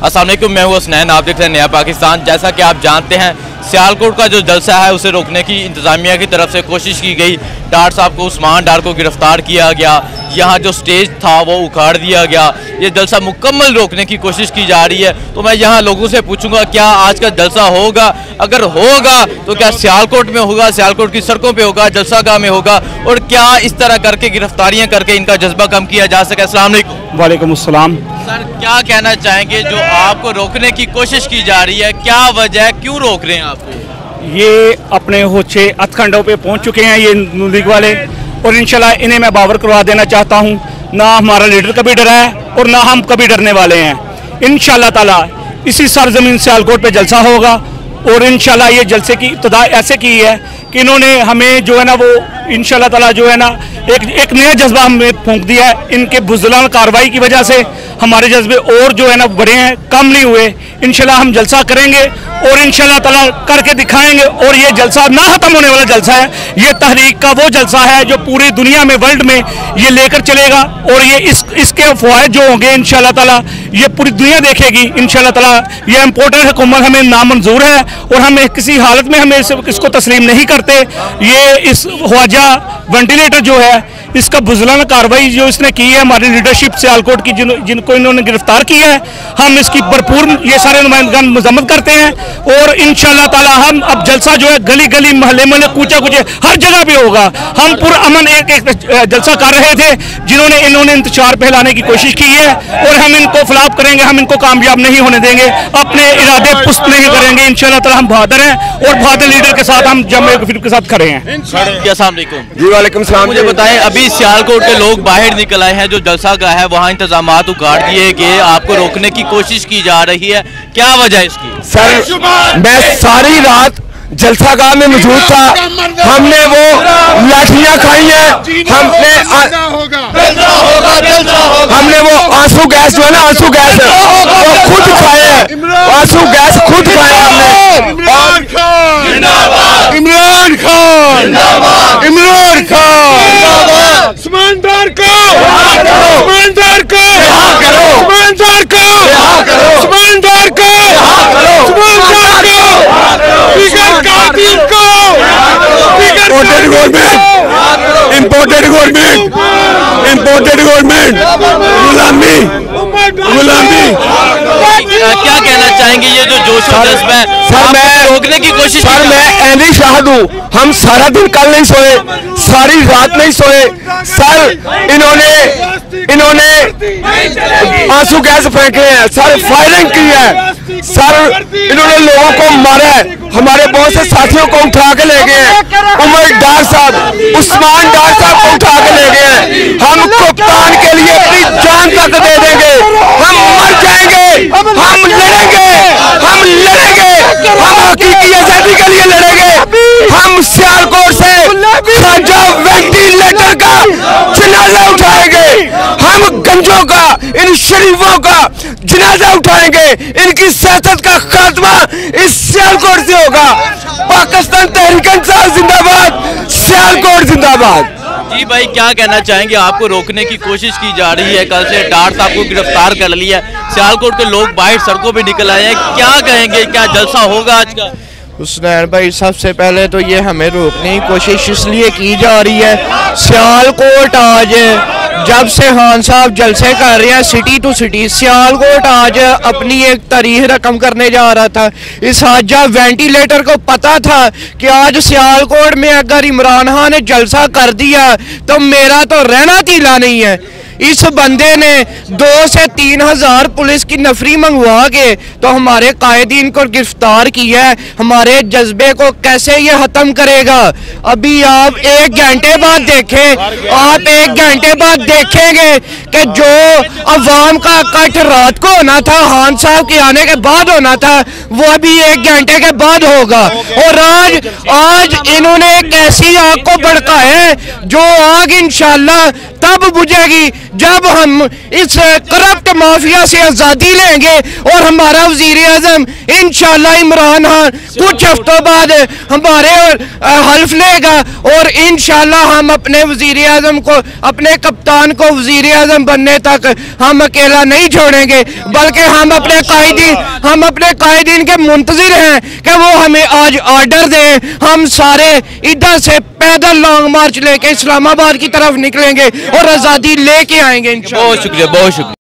अस्सलाम वालेकुम, मैं हूं हसनैन, आप देख रहे हैं नया पाकिस्तान। जैसा कि आप जानते हैं सियालकोट का जो जलसा है उसे रोकने की इंतज़ामिया की तरफ से कोशिश की गई। डार साहब को, उस्मान डार को गिरफ्तार किया गया, यहाँ जो स्टेज था वो उखाड़ दिया गया। ये जलसा मुकम्मल रोकने की कोशिश की जा रही है। तो मैं यहाँ लोगों से पूछूंगा क्या आज का जलसा होगा, अगर होगा तो क्या सियालकोट में होगा, सियालकोट की सड़कों पे होगा, जलसागाह में होगा, और क्या इस तरह करके गिरफ्तारियाँ करके इनका जज्बा कम किया जा सके। अस्सलाम वालेकुम। वालेकुम अस्सलाम। सर क्या कहना चाहेंगे, जो आपको रोकने की कोशिश की जा रही है, क्या वजह, क्यों रोक रहे हैं आपको? ये अपने होचे हथकंडों पे पहुंच चुके हैं ये नून लीग वाले, और इंशाल्लाह इन्हें मैं बावर करवा देना चाहता हूं। ना हमारा लीडर कभी डरा है और ना हम कभी डरने वाले हैं। इंशाल्लाह ताला इसी सरजमीन सियालकोट पे जलसा होगा, और इंशाल्लाह ये जलसे की इब्तिदा ऐसे की है कि इन्होंने हमें जो है ना वो इंशाल्लाह ताला जो है ना एक नया जज्बा हमें फूंक दिया है। इनके बुज़दिलाना कार्रवाई की वजह से हमारे जज्बे और जो है ना बढ़े हैं, कम नहीं हुए। इंशाल्लाह हम जलसा करेंगे और इंशाल्लाह ताला करके दिखाएंगे। और ये जलसा ना खत्म होने वाला जलसा है, ये तहरीक का वो जलसा है जो पूरी दुनिया में, वर्ल्ड में ये लेकर चलेगा। और ये इसके फ़वाइद जो होंगे इंशाल्लाह ताला ये पूरी दुनिया देखेगी इंशाल्लाह ताला। ये इम्पोर्टेंट हुकूमत हमें नामंजूर है और हम किसी हालत में हमें इसको तस्लीम नहीं करते। ये इस ख्वाजा वेंटिलेटर जो है इसका बुज़दिलाना कार्रवाई जो इसने की है हमारी लीडरशिप सियालकोट की, जिनको इन्होंने गिरफ्तार किया है, हम इसकी भरपूर ये सारे नुमाइंदगान मजम्मत करते हैं। और इंशाल्लाह ताला हम अब जलसा जो है गली गली, महल्ले महल्ले, कूचा कूचे, हर जगह पे होगा। हम पुरअमन एक जलसा कर रहे थे जिन्होंने इन्होंने इंतशार फैलाने की कोशिश की है, और हम इनको फ्लॉप करेंगे, हम इनको कामयाब नहीं होने देंगे, अपने इरादे पुस्त नहीं करेंगे। इंशाल्लाह ताला हम बहादुर हैं और बहादुर लीडर के साथ हम जमे फिर के साथ खड़े हैं। अस्सलाम वालेकुम। जी वालेकुम सलाम। मुझे बताएं, अभी सियालकोट के लोग बाहर निकल आए हैं, जो जलसा का है वहाँ इंतजामात उखाड़ दिए गए, आपको रोकने की कोशिश की जा रही है, क्या वजह इसकी? सर मैं सारी रात जलसागाह में मौजूद था, हमने वो लाठियां खाई हैं, हमने वो आंसू गैस जो है ना, आंसू गैस वो खुद खाए हैं, आंसू गैस खुद खाए हमने। इमरान खान इमरान खान इमरान खान समानदार को समानदार को समानदार को समानदार को समानदार को बिगर कातिल को imported government, imported government, imported government, गुलामी गुलामी। क्या कहना चाहेंगे, ये जो जोश और जज्बा है सर मैं रोकने की कोशिश? सर मैं एनी शाहिद हूँ, हम सारा दिन कल नहीं सोए, सारी रात नहीं सोए। सर इन्होंने आंसू गैस फेंके हैं, सर फायरिंग की है, सर इन्होंने लोगों को मारा है, हमारे बहुत से साथियों को उठा के ले गए हैं, उमर डार साहब, उस्मान डार साहब को उठा के ले गए हैं। हम कप्तान के लिए अपनी जान तक दे देंगे, हम मर जाएंगे, हम लड़ेंगे, हम लड़ेंगे, हम हकीकी आजादी के लिए लड़ेंगे। हम सियालकोट से ख्वाजा वेंटिलेटर का जनाजा उठाएंगे, हम गंजों का, इन शरीफों का जनाजा उठाएंगे, इनकी सियासत का खात्मा इस सियालकोट से होगा। पाकिस्तान तहरीक इंसाफ जिंदाबाद, सियालकोट जिंदाबाद। जी भाई, क्या कहना चाहेंगे, आपको रोकने की कोशिश की जा रही है, कल से डार साहब को गिरफ्तार कर लिया, सियालकोट के लोग बाहर सड़कों पे निकल आए हैं, क्या कहेंगे, क्या जलसा होगा आज का? हुसनैन भाई, सबसे पहले तो ये हमें रोकने की कोशिश इसलिए की जा रही है, सियालकोट आज जब से खान साहब जलसे कर रहे हैं सिटी टू सिटी, सियालकोट आज अपनी एक तारीख रकम करने जा रहा था। इस हाजा वेंटिलेटर को पता था कि आज सियालकोट में अगर इमरान खान ने जलसा कर दिया तो मेरा तो रहना तीला नहीं है। इस बंदे ने 2 से 3 हज़ार पुलिस की नफरी मंगवा के तो हमारे कायदीन को गिरफ्तार किया है। हमारे जज्बे को कैसे ये खत्म करेगा? अभी आप 1 घंटे बाद देखें, आप 1 घंटे बाद देखेंगे कि जो अवाम का इकट्ठ रात को होना था, खान साहब के आने के बाद होना था, वो अभी 1 घंटे के बाद होगा। और आज इन्होंने एक ऐसी आग को भड़काया है जो आग इंशाल्लाह तब बुझेगी जब हम इस करप्ट माफिया से आज़ादी लेंगे और हमारा वज़ीर आज़म इंशाल्लाह इमरान खान कुछ हफ्तों बाद हमारे हल्फ लेगा और इंशाल्लाह हम अपने वज़ीर आज़म को, अपने कप्तान को वज़ीर आज़म बनने तक हम अकेला नहीं छोड़ेंगे, बल्कि हम अपने कायदीन के मुंतज़िर हैं कि वो हमें आज ऑर्डर दें। हम सारे इधर से पैदल लॉन्ग मार्च लेके इस्लामाबाद की तरफ निकलेंगे और आज़ादी लेके आएंगे इंशाल्लाह। बहुत शुक्रिया, बहुत शुक्रिया।